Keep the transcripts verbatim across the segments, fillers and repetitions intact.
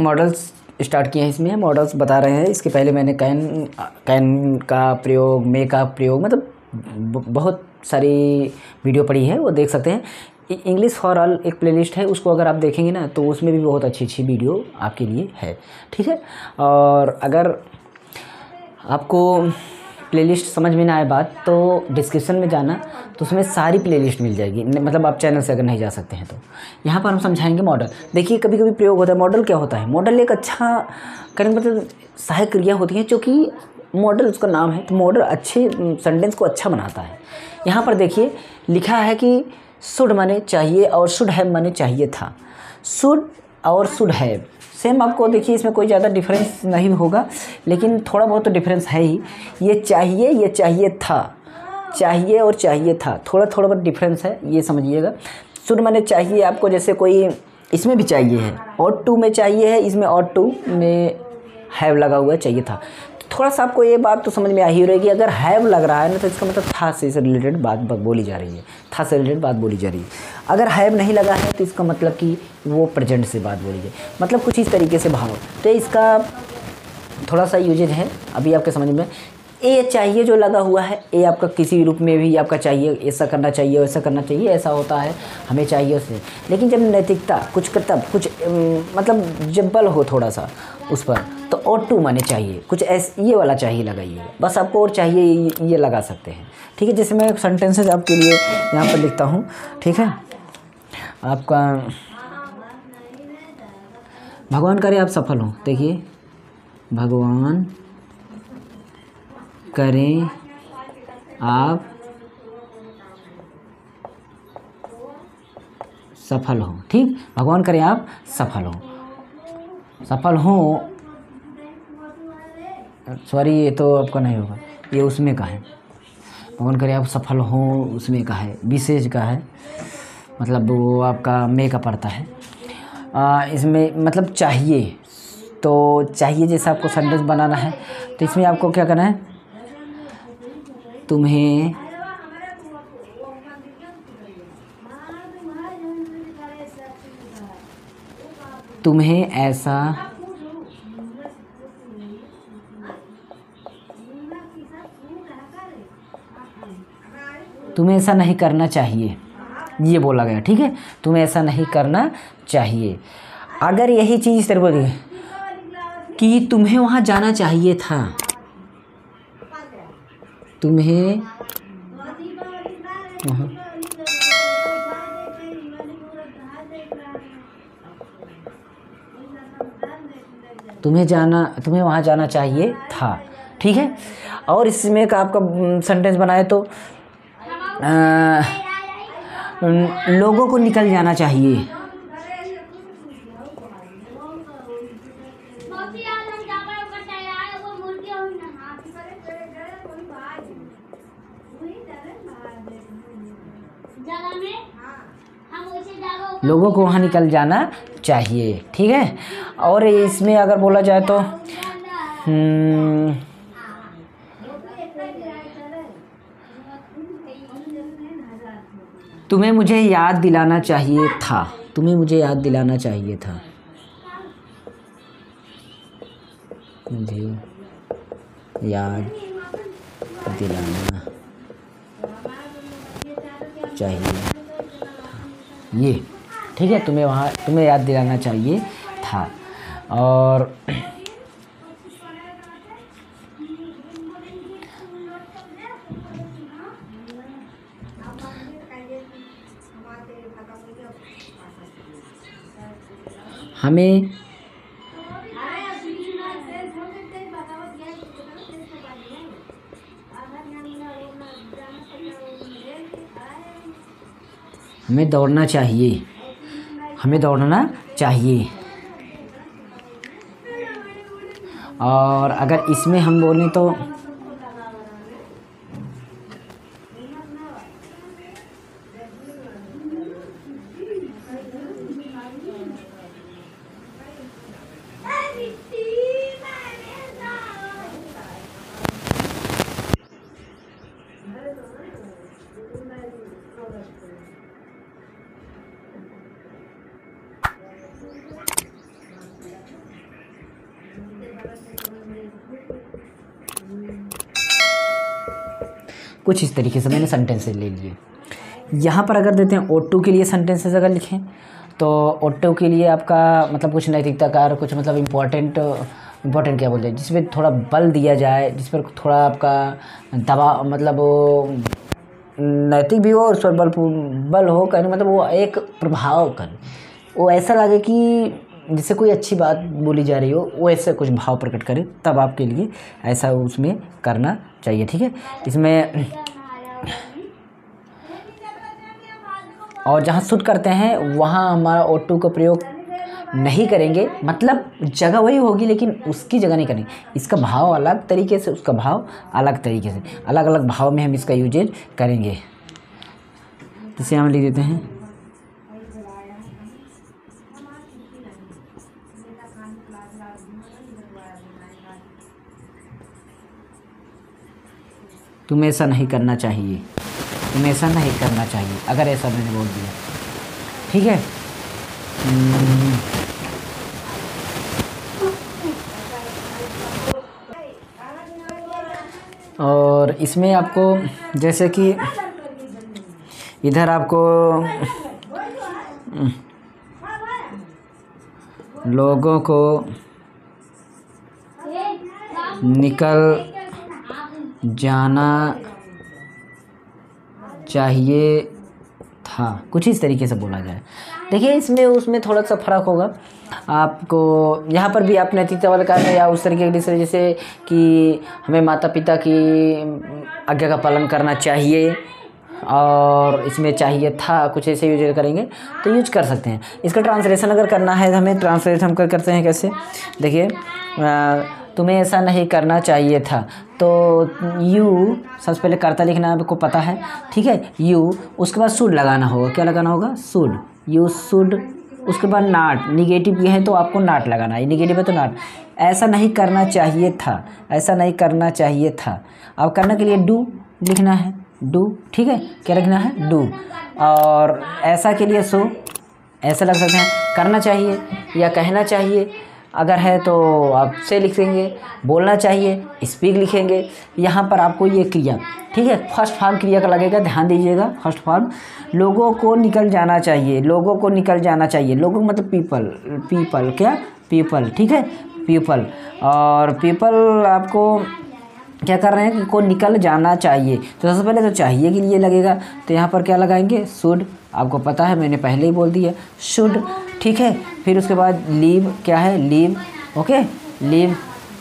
Models start किए हैं। इसमें मॉडल्स बता रहे हैं। इसके पहले मैंने कैन कैन का प्रयोग, मे का प्रयोग, मतलब बहुत सारी वीडियो पड़ी है, वो देख सकते हैं। इंग्लिश फॉर ऑल एक प्लेलिस्ट है, उसको अगर आप देखेंगे ना तो उसमें भी बहुत अच्छी अच्छी वीडियो आपके लिए है, ठीक है। और अगर आपको प्लेलिस्ट समझ में ना आए बात, तो डिस्क्रिप्शन में जाना, तो उसमें सारी प्लेलिस्ट मिल जाएगी। मतलब आप चैनल से अगर नहीं जा सकते हैं तो यहाँ पर हम समझाएंगे मॉडल। देखिए कभी कभी प्रयोग होता है। मॉडल क्या होता है? मॉडल एक अच्छा करने मतलब सहायक क्रिया होती है, जो कि मॉडल उसका नाम है। तो मॉडल अच्छे सेंटेंस को अच्छा बनाता है। यहाँ पर देखिए लिखा है कि शुड माने चाहिए और शुड हैव माने चाहिए था। शुड और शुड हैव सेम आपको देखिए इसमें कोई ज़्यादा डिफरेंस नहीं होगा, लेकिन थोड़ा बहुत तो डिफरेंस है ही। ये चाहिए, ये चाहिए था, चाहिए और चाहिए था, थोड़ा थोड़ा बहुत डिफरेंस है, ये समझिएगा। शुड माने चाहिए आपको, जैसे कोई इसमें भी चाहिए है, ऑट टू में चाहिए है, इसमें ऑट टू में हैव लगा हुआ है, चाहिए था। थोड़ा सा आपको ये बात तो समझ में आ ही रहेगी। अगर हैव लग रहा है ना तो इसका मतलब था से रिलेटेड बात बोली जा रही है, था से रिलेटेड बात बोली जा रही है। अगर हैव नहीं लगा है तो इसका मतलब कि वो प्रेजेंट से बात बोली जाए, मतलब कुछ इस तरीके से भाव। तो इसका थोड़ा सा यूजेज है अभी आपके समझ में। ए चाहिए जो लगा हुआ है, ए आपका किसी रूप में भी आपका चाहिए, ऐसा करना चाहिए, वैसा करना चाहिए, ऐसा होता है, हमें चाहिए उससे। लेकिन जब नैतिकता कुछ कर्तव्य कुछ मतलब जब बल हो थोड़ा सा उस पर, तो और टू माने चाहिए, कुछ ऐसे ये वाला चाहिए लगाइए, बस आपको और चाहिए ये लगा सकते हैं, ठीक है। जैसे मैं सेंटेंसेज आपके लिए यहाँ पर लिखता हूँ, ठीक है। आपका भगवान करे आप सफल हो, देखिए भगवान करें आप सफल हो, ठीक। भगवान करें आप सफल हो, सफल हो, सॉरी ये तो आपका नहीं होगा, ये उसमें का है। भगवान करे आप सफल हो उसमें का है, विशेष का है, मतलब वो आपका मे का पड़ता है। आ, इसमें मतलब चाहिए, तो चाहिए जैसा आपको सेंटेंस बनाना है, तो इसमें आपको क्या करना है, तुम्हें तुम्हें ऐसा तुम्हें ऐसा नहीं करना चाहिए, ये बोला गया, ठीक है। तुम्हें ऐसा नहीं करना चाहिए। अगर यही चीज़ इस तरह बोली कि तुम्हें वहाँ जाना चाहिए था, तुम्हें वहाँ तुम्हें जाना तुम्हें वहाँ जाना चाहिए था, ठीक है। और इसमें का आपका सेंटेंस बनाए तो आ, लोगों को निकल जाना चाहिए, लोगों को वहाँ निकल जाना चाहिए, ठीक है। और इसमें अगर बोला जाए तो तुम्हें मुझे याद दिलाना चाहिए था, तुम्हें मुझे याद दिलाना चाहिए था, मुझे याद दिलाना चाहिए था, ये ठीक है। तुम्हें वहाँ तुम्हें याद दिलाना चाहिए था। और हमें हमें दौड़ना चाहिए, हमें दौड़ना चाहिए। और अगर इसमें हम बोलें तो कुछ इस तरीके से मैंने सेंटेंसेस ले लिए। यहाँ पर अगर देते हैं ओ टू के लिए सेंटेंसेस अगर लिखें तो ओ टू के लिए आपका मतलब कुछ नैतिकता कार कुछ मतलब इम्पोर्टेंट इम्पोर्टेंट क्या बोलते हैं जिसमें थोड़ा बल दिया जाए, जिस पर थोड़ा आपका दबाव मतलब वो नैतिक भी हो और उस पर बल बल हो, कहने मतलब वो एक प्रभाव कर, वो ऐसा लगे कि जिससे कोई अच्छी बात बोली जा रही हो, वो ऐसे कुछ भाव प्रकट करे, तब आपके लिए ऐसा उसमें करना चाहिए। ठीक है, इसमें और जहाँ शूट करते हैं वहाँ हमारा ओ टू का प्रयोग नहीं करेंगे, मतलब जगह वही होगी लेकिन उसकी जगह नहीं करेंगे। इसका भाव अलग तरीके से, उसका भाव अलग तरीके से, अलग अलग भाव में हम इसका यूजेज करेंगे। इसे हम लिख देते हैं तुम्हें ऐसा नहीं करना चाहिए, तुम्हें ऐसा नहीं करना चाहिए, अगर ऐसा मैंने बोल दिया। ठीक है, और इसमें आपको जैसे कि इधर आपको लोगों को निकल जाना चाहिए था, कुछ इस तरीके से बोला जाए। देखिए इसमें उसमें थोड़ा सा फ़र्क होगा आपको। यहाँ पर भी आप नैतिकता वाले कार्य या उस तरीके से जैसे कि हमें माता पिता की आज्ञा का पालन करना चाहिए, और इसमें चाहिए था कुछ ऐसे यूज करेंगे तो यूज कर सकते हैं। इसका ट्रांसलेशन अगर करना है तो हमें ट्रांसलेट हम कर करते हैं कैसे, देखिए तुम्हें ऐसा नहीं करना चाहिए था, तो यू सबसे पहले कर्ता लिखना आपको पता है। ठीक है, यू, उसके बाद शुड लगाना होगा, क्या लगाना होगा, शुड, यू शुड। उसके बाद नाट, निगेटिव ये है तो आपको नाट लगाना है, निगेटिव है तो नाट। ऐसा नहीं करना चाहिए था, ऐसा नहीं करना चाहिए था। अब करने के लिए डू लिखना है, डू। ठीक है, क्या लिखना है, डू। और ऐसा के लिए सो, ऐसा लग सकते हैं, करना चाहिए या कहना चाहिए अगर है तो आप से लिख देंगे, बोलना चाहिए स्पीक लिखेंगे। यहाँ पर आपको ये क्रिया, ठीक है, फर्स्ट फॉर्म क्रिया का लगेगा, ध्यान दीजिएगा। फर्स्ट फॉर्म लोगों को निकल जाना चाहिए, लोगों को निकल जाना चाहिए, लोगों मतलब पीपल, पीपल क्या, पीपल। ठीक है, पीपल, और पीपल आपको क्या कर रहे हैं कि को निकल जाना चाहिए, तो सबसे पहले तो चाहिए के लिए लगेगा, तो यहाँ पर क्या लगाएंगे, शुड। आपको पता है मैंने पहले ही बोल दिया, शुड। ठीक है, फिर उसके बाद लीव, क्या है, लीव, ओके, लीव।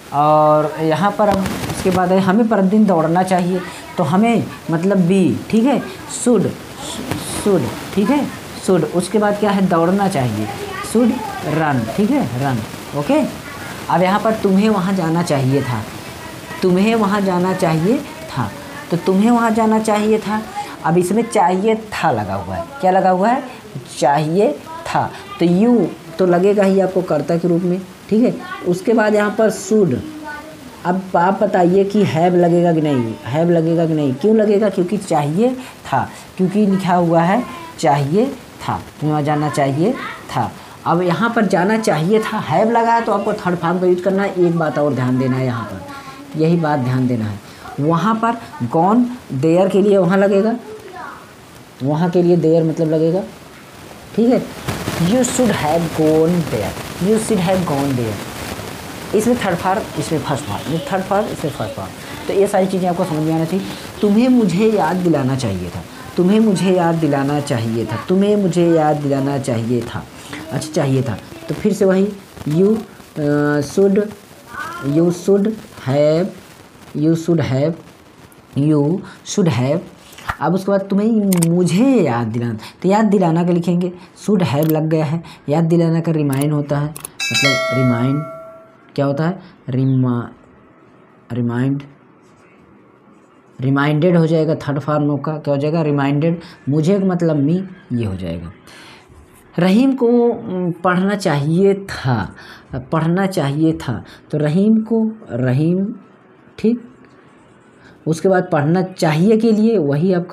और यहाँ पर अब उसके बाद है हमें प्रतिदिन दौड़ना चाहिए, तो हमें मतलब बी, ठीक है, शुड, शुड, ठीक है, शुड। उसके बाद क्या है, दौड़ना चाहिए, शुड रन, ठीक है, रन, ओके। अब यहाँ पर तुम्हें वहाँ जाना चाहिए था, तुम्हें वहाँ जाना चाहिए था, तो तुम्हें वहाँ जाना चाहिए था। अब इसमें चाहिए था लगा हुआ है, क्या लगा हुआ है, चाहिए था, तो यू तो लगेगा ही आपको कर्ता के रूप में। ठीक है, उसके बाद यहाँ पर शुड। अब आप बताइए कि हैव लगेगा कि नहीं, हैव लगेगा कि नहीं, क्यों लगेगा, क्योंकि चाहिए था, क्योंकि लिखा हुआ है चाहिए था, तुम्हें वहाँ जाना चाहिए था। अब यहाँ पर जाना चाहिए था, हैव लगा है तो आपको थर्ड फॉर्म का यूज करना है। एक बात और ध्यान देना है, यहाँ पर यही बात ध्यान देना है, वहाँ पर गॉन देयर के लिए वहाँ लगेगा, वहाँ के लिए देयर मतलब लगेगा। ठीक है, you should have gone there, you should have gone there. इसमें थर्ड फॉर्म, इसमें फर्स्ट फॉर्म, ये थर्ड फॉर्म, इसमें फर्स्ट फॉर्म। तो ये सारी चीज़ें आपको समझ में आना चाहिए। तुम्हें मुझे याद दिलाना चाहिए था, तुम्हें मुझे याद दिलाना चाहिए था, तुम्हें मुझे याद दिलाना चाहिए था, अच्छा चाहिए था। तो फिर से वही you should, you should have, you should have, you should have. अब उसके बाद तुम्हें मुझे याद दिलाना, तो याद दिलाना का लिखेंगे, शुड हैव लग गया है। याद दिलाना का रिमाइंड होता है, मतलब रिमाइंड क्या होता है, रिमा रिमाइंड, रिमाइंडेड हो जाएगा। थर्ड फॉर्म का क्या हो जाएगा, रिमाइंडेड। मुझे मतलब मी, ये हो जाएगा। रहीम को पढ़ना चाहिए था, पढ़ना चाहिए था, तो रहीम को रहीम, ठीक। उसके बाद पढ़ना चाहिए के लिए वही आपका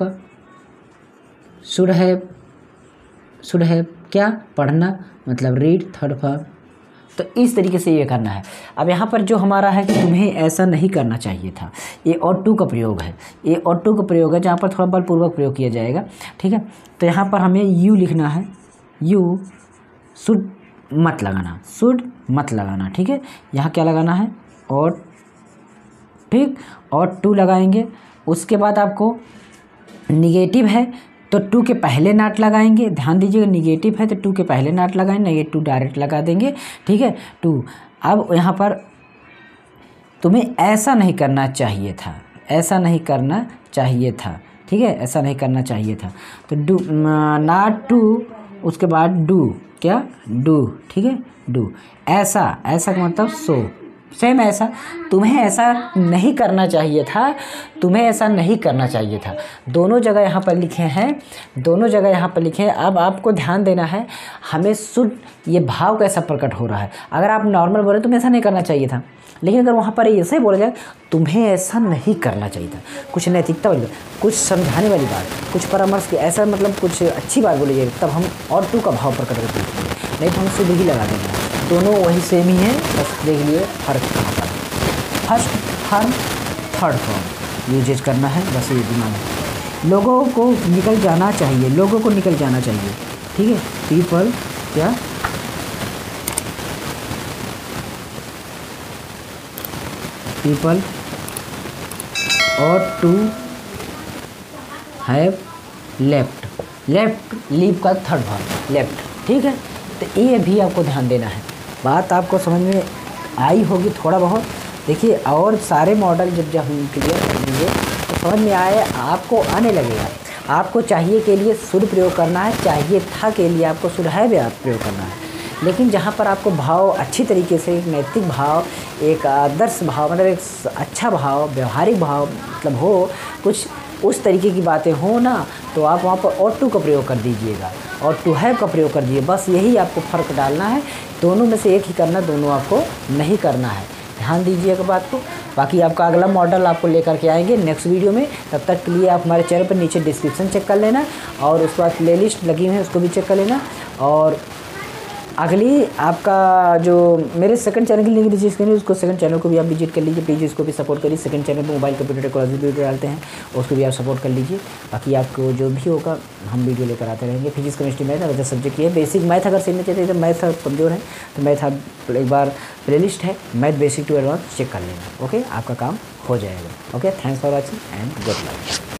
शुड हैव, शुड हैव क्या, पढ़ना मतलब रीड, थर्ड फॉर्म, तो इस तरीके से ये करना है। अब यहाँ पर जो हमारा है कि तुम्हें ऐसा नहीं करना चाहिए था, ये और टू का प्रयोग है, ये और टू का प्रयोग है जहाँ पर थोड़ा बलपूर्वक प्रयोग किया जाएगा, ठीक है। तो यहाँ पर हमें यू लिखना है, यू शुड मत लगाना, शुड मत लगाना, ठीक है। यहाँ क्या लगाना है, और ठीक, और टू लगाएंगे। उसके बाद आपको निगेटिव है तो टू के पहले नाट लगाएंगे, ध्यान दीजिएगा, निगेटिव है तो टू के पहले नाट लगाएंगे, नहीं टू डायरेक्ट लगा देंगे, ठीक है, टू। अब यहाँ पर तुम्हें ऐसा नहीं करना चाहिए था, ऐसा नहीं करना चाहिए था, ठीक है, ऐसा नहीं करना चाहिए था। तो डू नाट टू, उसके बाद डू, क्या, डू, ठीक है, डू। ऐसा, ऐसा का मतलब सो, सेम ऐसा, तुम्हें ऐसा नहीं करना चाहिए था, तुम्हें ऐसा नहीं करना चाहिए था। दोनों जगह यहाँ पर लिखे हैं, दोनों जगह यहाँ पर लिखे हैं। अब आपको ध्यान देना है, हमें शुद्ध ये भाव कैसा प्रकट हो रहा है। अगर आप नॉर्मल बोले तुम्हें ऐसा नहीं करना चाहिए था, लेकिन अगर वहाँ पर ऐसे बोला जाए तुम्हें ऐसा नहीं करना चाहिए था, कुछ नैतिकता वाली, कुछ समझाने वाली बात, कुछ परामर्श की, ऐसा मतलब कुछ अच्छी बात बोली जाए, तब हम और टू का भाव प्रकट करते हैं, नहीं तो हम शुद्ध ही लगा देंगे। दोनों वही सेम ही है, बस देख लिए फर्क कहाँ पर है। First form, third form usages करना है, बस ये दिमाग में। लोगों को निकल जाना चाहिए, लोगों को निकल जाना चाहिए, ठीक है। पीपल, क्या, पीपल, और to have left, left leave का थर्ड फॉर्म लेफ्ट, ठीक है। तो ये भी आपको ध्यान देना है। बात आपको समझ में आई होगी थोड़ा बहुत। देखिए और सारे मॉडल जब जब हम क्लियर करेंगे तो समझ में आए, आपको आने लगेगा। आपको चाहिए के लिए शुद्ध प्रयोग करना है, चाहिए था के लिए आपको शुद्ध है भी प्रयोग करना है। लेकिन जहाँ पर आपको भाव अच्छी तरीके से, एक नैतिक भाव, एक आदर्श भाव, मतलब एक अच्छा भाव, व्यवहारिक भाव मतलब हो, कुछ उस तरीके की बातें हो ना, तो आप वहाँ पर और टू का प्रयोग कर दीजिएगा, और टू हैव का प्रयोग कर दीजिए। बस यही आपको फ़र्क डालना है, दोनों में से एक ही करना, दोनों आपको नहीं करना है। ध्यान दीजिएगा बात को। बाकी आपका अगला मॉडल आपको लेकर के आएंगे नेक्स्ट वीडियो में। तब तक के लिए आप हमारे चैनल पर नीचे डिस्क्रिप्शन चेक कर लेना, और उसके बाद प्लेलिस्ट लगी हुई है उसको भी चेक कर लेना। और अगली आपका जो मेरे सेकंड चैनल की लिंक नीचे स्क्रीन है, उसको सेकंड चैनल को भी आप विजिट कर लीजिए, प्लीज़ इसको भी सपोर्ट करिए। सेकंड चैनल पे मोबाइल कंप्यूटर टेक्नोलॉजी वीडियो डालते हैं, उसको भी आप सपोर्ट कर लीजिए। बाकी आपको जो भी होगा हम वीडियो लेकर आते रहेंगे। फिजिक्स, केमिस्ट्री, मैथ अगर सब्जेक्ट है, बेसिक मैथ अगर सीखना चाहते हैं तो मैथ कमज़ोर है तो मैथ आप एक बार प्लेलिस्ट है math basic to advance check कर लेना। ओके, आपका काम हो जाएगा। Okay, thanks for watching and good luck.